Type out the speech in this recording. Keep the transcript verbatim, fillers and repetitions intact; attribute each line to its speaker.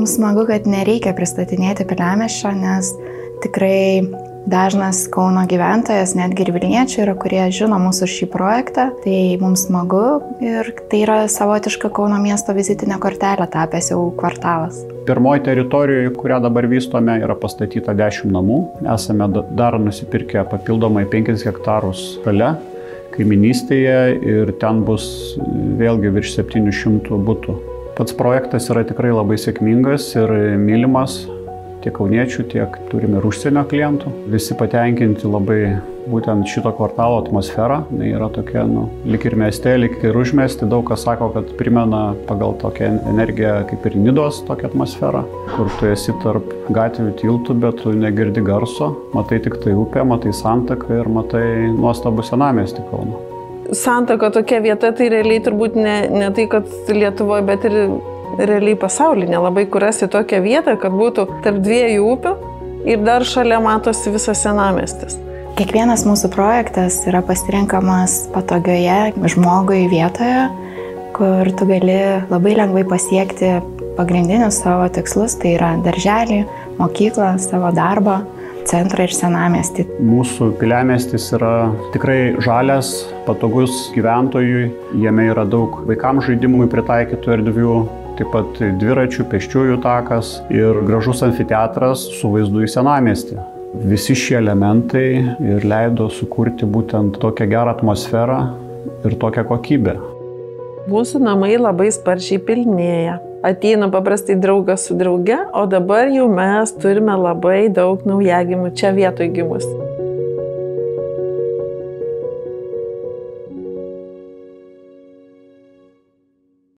Speaker 1: Mums smagu, kad nereikia pristatinėti Piliamiesčio, nes tikrai dažnas Kauno gyventojas, netgi ir Vilniečių yra, kurie žino mūsų šį projektą. Tai mums smagu ir tai yra savotiška Kauno miesto vizitinė kortelė tapęs jau kvartalas.
Speaker 2: Pirmoji teritorijoje, kurią dabar vystome, yra pastatyta dešimt namų. Esame dar nusipirkę papildomai penkis hektarus šalia kaiminystėje ir ten bus vėlgi virš septynių šimtų butų. Pats projektas yra tikrai labai sėkmingas ir mylimas tiek kauniečių, tiek turime ir užsienio klientų. Visi patenkinti labai būtent šito kvartalo atmosfera. Tai yra tokia, nu, lik ir mieste, lik ir užmiesti. Daug kas sako, kad primena pagal tokią energiją kaip ir Nidos tokią atmosferą, kur tu esi tarp gatvių tiltų, bet tu negirdi garso. Matai tik tai upę, matai santaką ir matai nuostabų senamiestį Kauno.
Speaker 3: Santaka tokia vieta, tai realiai turbūt ne, ne tai, kad Lietuvoje, bet ir realiai pasaulinė. Labai kur rasti tokią vietą, kad būtų tarp dviejų upių ir dar šalia matosi visas senamiestis.
Speaker 1: Kiekvienas mūsų projektas yra pasirinkamas patogioje žmogui vietoje, kur tu gali labai lengvai pasiekti pagrindinius savo tikslus, tai yra darželį, mokyklą, savo darbą, centrą ir senamiestį.
Speaker 2: Mūsų Piliamiestis yra tikrai žalias, patogus gyventojui. Jame yra daug vaikams žaidimui pritaikytų erdvių, taip pat dviračių, pėsčiųjų takas ir gražus amfiteatras su vaizdu į senamiestį. Visi šie elementai ir leido sukurti būtent tokią gerą atmosferą ir tokią kokybę.
Speaker 3: Mūsų namai labai sparčiai pilnėja. Ateina paprastai draugas su drauge, o dabar jau mes turime labai daug naujagimių čia vietoj gimus.